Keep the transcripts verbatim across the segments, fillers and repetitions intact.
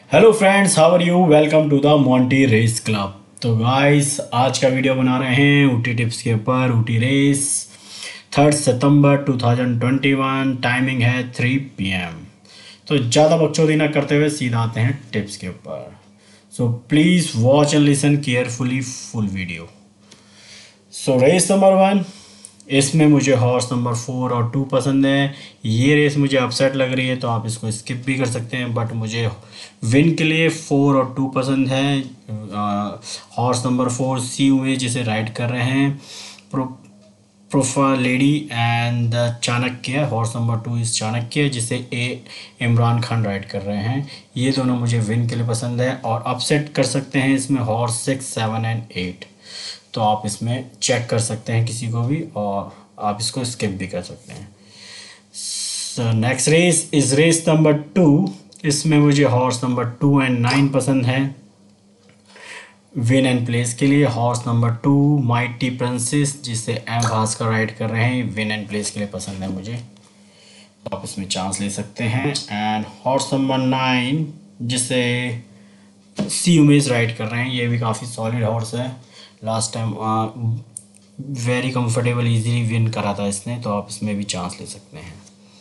Hello friends, how are you? Welcome to the Monty race club. तो guys, आज का video बना रहे हैं ऊटी टिप्स के ऊपर। Ooty race third September two thousand twenty one, timing है थ्री पी एम। तो ज़्यादा बकचोदी ना करते हुए सीधा आते हैं टिप्स के ऊपर। So please watch and listen carefully full video. So race number one, इसमें मुझे हॉर्स नंबर फोर और टू पसंद है। ये रेस मुझे अपसेट लग रही है तो आप इसको स्किप भी कर सकते हैं, बट मुझे विन के लिए फोर और टू पसंद है। हॉर्स नंबर फोर सी हुए जिसे राइड कर रहे हैं प्रो प्रोफा lady and the Chanakya. Horse number two is Chanakya जिसे ए इमरान खान राइड कर रहे हैं। ये दोनों मुझे विन के लिए पसंद है। और अपसेट कर सकते हैं इसमें horse six seven and eight. तो आप इसमें चेक कर सकते हैं किसी को भी, और आप इसको स्किप भी कर सकते हैं। Next race is race number two. इसमें मुझे horse number two and nine पसंद है विन एंड प्लेस के लिए। Horse number two mighty princess जिसे एम भास्कर राइड कर रहे हैं, विन एंड प्लेस के लिए पसंद है मुझे, तो आप इसमें चांस ले सकते हैं। एंड हॉर्स नंबर नाइन जिसे सी उमेश राइड कर रहे हैं, ये भी काफ़ी सॉलिड हॉर्स है। Last time very comfortable easily win करा था इसने, तो आप इसमें भी चांस ले सकते हैं।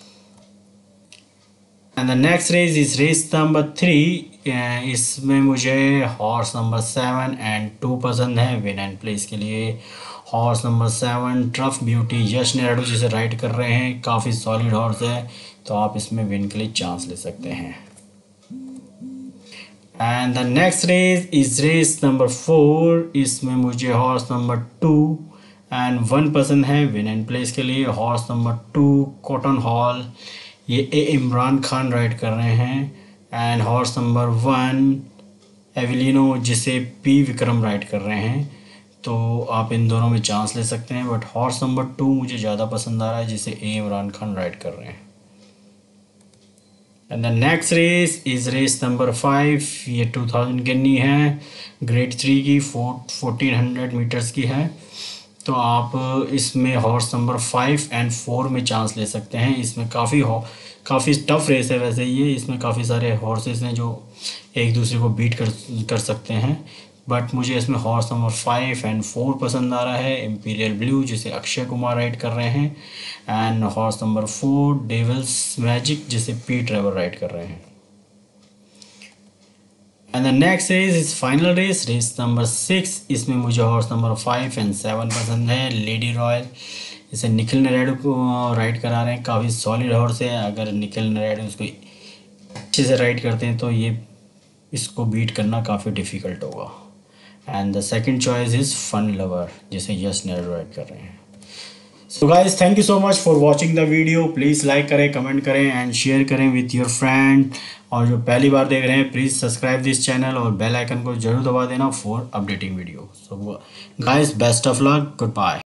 And the next race is race number three. इसमें मुझे horse number seven and two पसंद है विन एंड प्लेस के लिए। Horse number seven truff beauty Yash Neradu जिसे राइड कर रहे हैं, काफ़ी सॉलिड हॉर्स है, तो आप इसमें विन के लिए चांस ले सकते हैं। And the next race is race number four. इसमें मुझे horse number two and one पसंद है विन एंड प्लेस के लिए। Horse number two cotton hall, ये ए इमरान खान राइड कर रहे हैं। And horse number one avelino जिसे पी विक्रम राइड कर रहे हैं, तो आप इन दोनों में चांस ले सकते हैं। बट हॉर्स नंबर टू मुझे ज़्यादा पसंद आ रहा है जिसे ए इमरान खान राइड कर रहे हैं। And the next race is race number five. ये टू थाउजेंड गिनी है, ग्रेड थ्री की, फोर फोर्टीन हंड्रेड मीटर्स की है, तो आप इसमें horse number five and four में चांस ले सकते हैं। इसमें काफ़ी हो काफ़ी टफ रेस है वैसे ये, इसमें काफ़ी सारे हॉर्सेस हैं जो एक दूसरे को बीट कर कर सकते हैं, बट मुझे इसमें horse number five and four पसंद आ रहा है। इम्पीरियल ब्लू जिसे अक्षय कुमार राइड कर रहे हैं, and horse number four devil's magic जिसे पी ट्रेवर राइड कर रहे हैं। And the next race is final race, race number six. इसमें मुझे horse number five and seven पसंद है। लेडी रॉयल इसे निखिल नरेडू को राइड करा रहे हैं, काफ़ी सॉलिड हॉर्स है। अगर निखिल नरेडू उसको अच्छे से राइड करते हैं तो ये इसको बीट करना काफ़ी डिफ़िकल्ट होगा। And the second choice is fun lover जिसे यश नेहरू राइड कर रहे हैं। So guys, thank you so much for watching the video. Please like करें, कमेंट करें एंड शेयर करें विथ योर फ्रेंड। और जो पहली बार देख रहे हैं, प्लीज़ सब्सक्राइब दिस चैनल और बेल आइकन को जरूर दबा देना for updating video. So guys, best of luck, good bye.